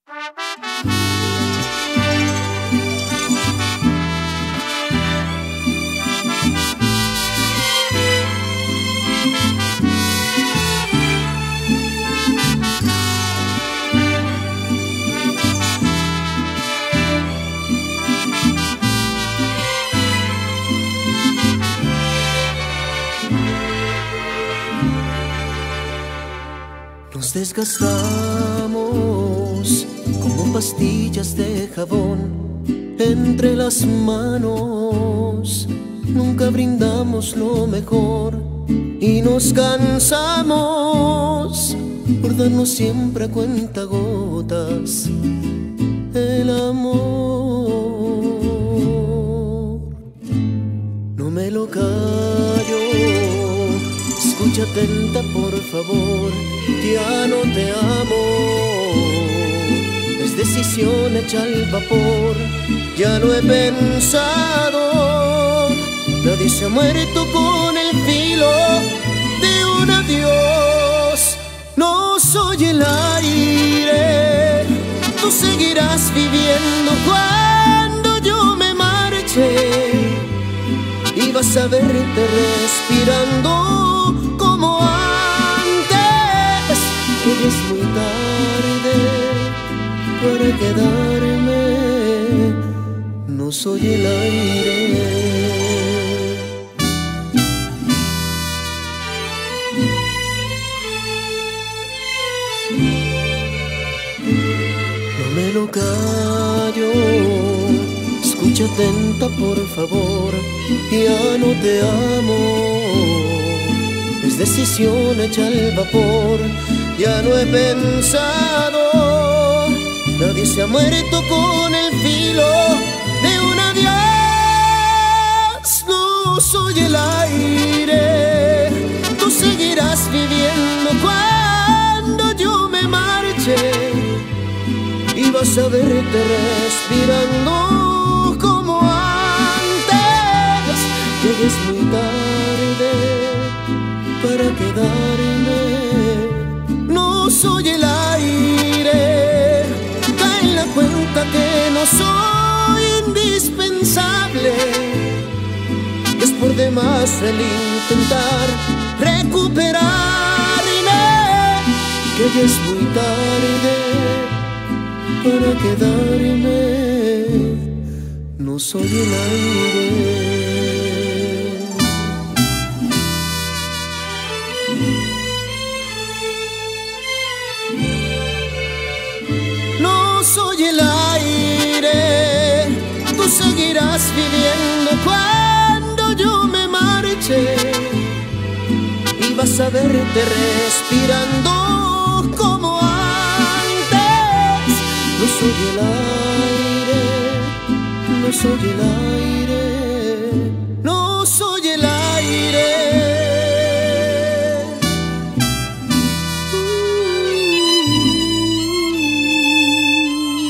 Nos desgastamos como pastillas de jabón entre las manos. Nunca brindamos lo mejor y nos cansamos por darnos siempre a cuentagotas el amor. No me lo callo, escucha atenta por favor, ya no te amo. Es decisión hecha al vapor, ya lo he pensado. Nadie se ha muerto con el filo de un adiós. No soy el aire, tú seguirás viviendo cuando yo me marche. Y vas a verte respirando como antes, que ya es muy tarde para quedarme. No soy el aire. No me lo callo, escucha atenta por favor, ya no te amo. Es decisión hecha al vapor, ya lo he pensado. Nadie se ha muerto con el filo de un adiós. No soy el aire, tú seguirás viviendo cuando yo me marche. Y vas a verte respirando como antes, que ya es muy tarde para quedarme. No soy el aire, cae en la cuenta que no soy indispensable. Es por demás el intentar recuperarme, que ya es muy tarde para quedarme. No soy el aire. No soy el aire, tú seguirás viviendo cuando yo me marche. Y vas a verte respirando como antes. No soy el aire, no soy el aire, no soy el aire.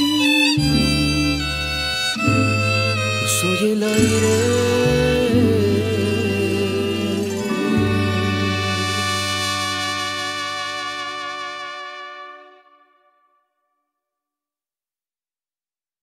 No soy el aire.